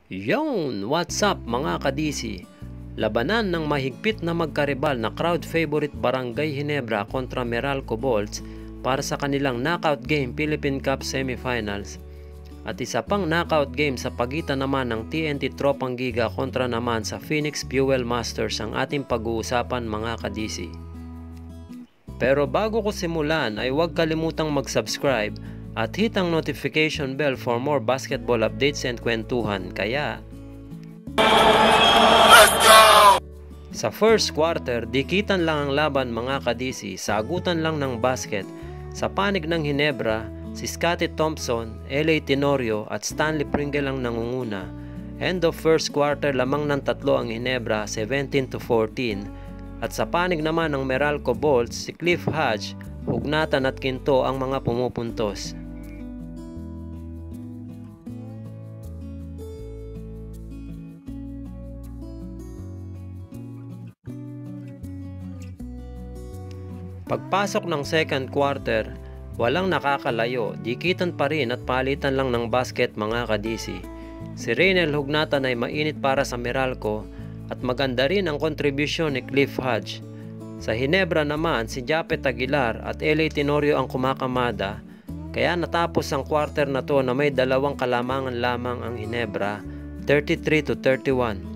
Yon! What's up mga ka-DC? Labanan ng mahigpit na magkaribal na crowd favorite Baranggay Ginebra kontra Meralco Bolts para sa kanilang knockout game Philippine Cup Semifinals. At isa pang knockout game sa pagitan naman ng TNT Tropang GIGA kontra naman sa Phoenix Fuel Masters ang ating pag-uusapan mga ka-DC. Pero bago ko simulan ay huwag kalimutang mag-subscribe at hit ang notification bell for more basketball updates and kwentuhan. Kaya let's go! Sa first quarter, dikitan lang ang laban mga ka-DC, sagutan lang ng basket. Sa panig ng Ginebra, si Scottie Thompson, LA Tenorio at Stanley Pringle ang nangunguna. End of first quarter, lamang ng tatlo ang Ginebra, 17-14. At sa panig naman ng Meralco Bolts, si Cliff Hodge, Hugnatan at Quinto ang mga pumupuntos. Pagpasok ng second quarter, walang nakakalayo, dikitan pa rin at palitan lang ng basket mga ka-DC. Si Reynel Hugnatan ay mainit para sa Meralco at maganda rin ang kontribusyon ni Cliff Hodge. Sa Ginebra naman, si Japet Aguilar at LA Tenorio ang kumakamada, kaya natapos ang quarter na to na may dalawang kalamangan lamang ang Ginebra, 33-31.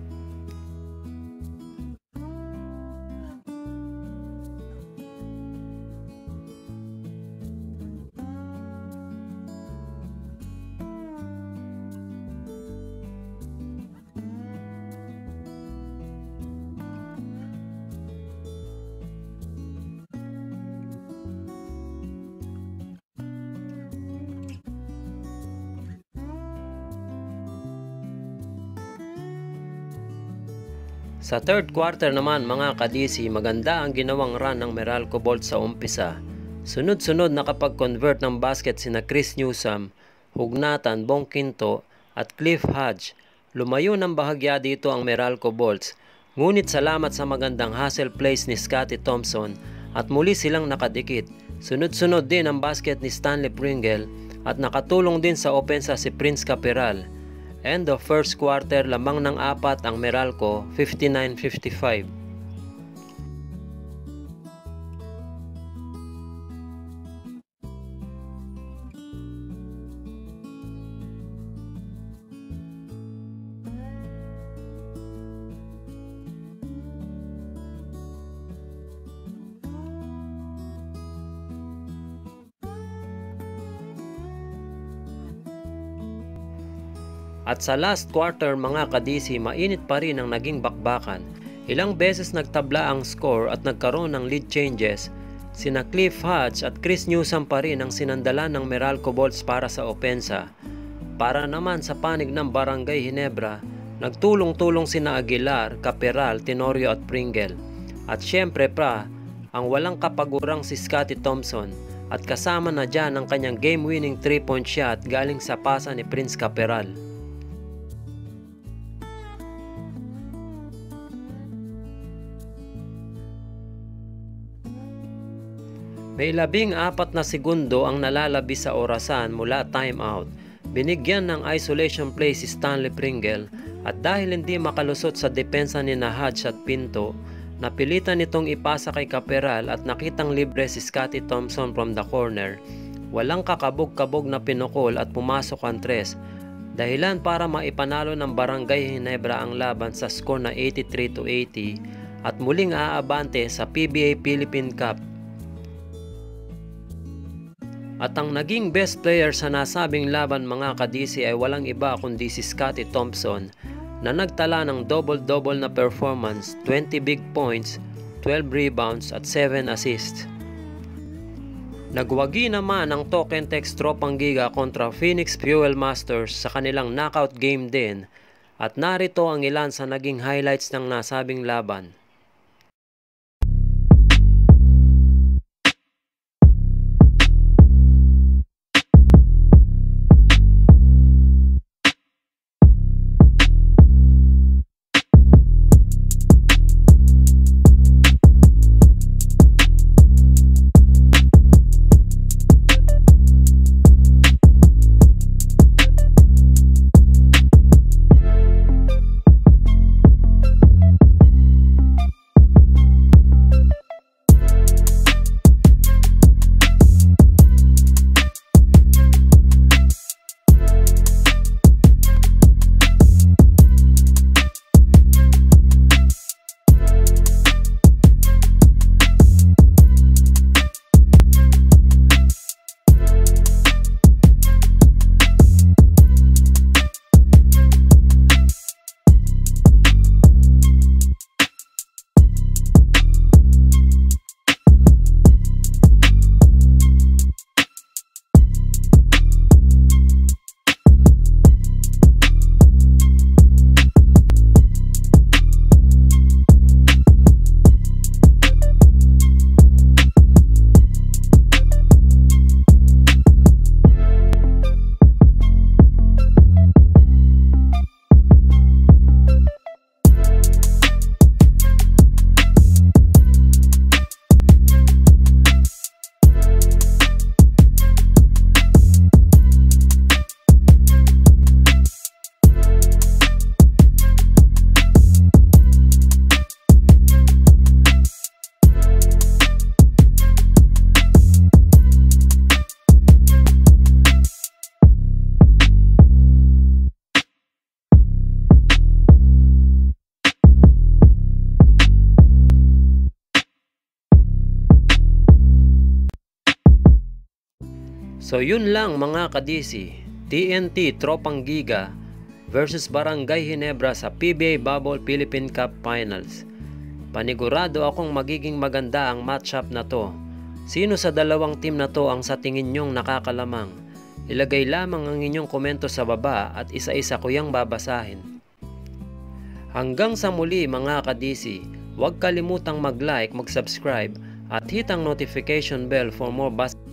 Sa third quarter naman mga ka-DC, maganda ang ginawang run ng Meralco Bolts sa umpisa. Sunod-sunod nakapag-convert ng basket sina Chris Newsom, Hugnatan, Bong Quinto at Cliff Hodge. Lumayo ng bahagya dito ang Meralco Bolts, ngunit salamat sa magandang hustle plays ni Scottie Thompson at muli silang nakadikit. Sunod-sunod din ang basket ni Stanley Pringle at nakatulong din sa opensa si Prince Caperal. End of first quarter, lamang ng 4 ang Meralco, 59-55. At sa last quarter mga ka-DC, mainit pa rin ang naging bakbakan. Ilang beses nagtabla ang score at nagkaroon ng lead changes. Sina Cliff Hodge at Chris Newsom pa rin ang sinandalan ng Meralco Bolts para sa opensa. Para naman sa panig ng Baranggay Ginebra, nagtulong-tulong sina Aguilar, Caperal, Tenorio at Pringle. At syempre pa, ang walang kapagurang si Scottie Thompson at kasama na dyan ang kanyang game-winning 3-point shot galing sa pasa ni Prince Caperal. May 14 na segundo ang nalalabi sa orasan mula timeout. Binigyan ng isolation play si Stanley Pringle at dahil hindi makalusot sa depensa ni Hodge at Pinto, napilitan itong ipasa kay Caperal at nakitang libre si Scottie Thompson from the corner. Walang kakabog-kabog na pinukol at pumasok ang 3. Dahilan para maipanalo ng Baranggay Ginebra ang laban sa score na 83-80 at muling aabante sa PBA Philippine Cup. At ang naging best player sa nasabing laban mga ka-DC ay walang iba kundi si Scottie Thompson na nagtala ng double-double na performance, 20 big points, 12 rebounds at 7 assists. Nagwagi naman ang Token Text Tropang GIGA kontra Phoenix Fuel Masters sa kanilang knockout game din at narito ang ilan sa naging highlights ng nasabing laban. So yun lang mga kadisi, TNT Tropang GIGA versus Baranggay Ginebra sa PBA Philippine Cup Finals. Panigurado akong magiging maganda ang matchup na to. Sino sa dalawang team na to ang sa tingin nyong nakakalamang? Ilagay lamang ang inyong komento sa baba at isa-isa ko yang babasahin. Hanggang sa muli mga kadisi, huwag kalimutang mag-like, mag-subscribe at hit ang notification bell for more basketball